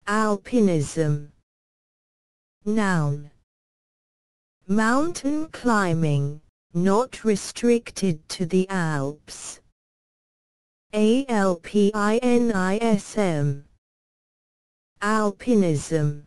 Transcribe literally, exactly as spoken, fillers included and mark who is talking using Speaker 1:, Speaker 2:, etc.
Speaker 1: Alpinism. Noun. Mountain climbing, not restricted to the Alps. Alpinism. Alpinism.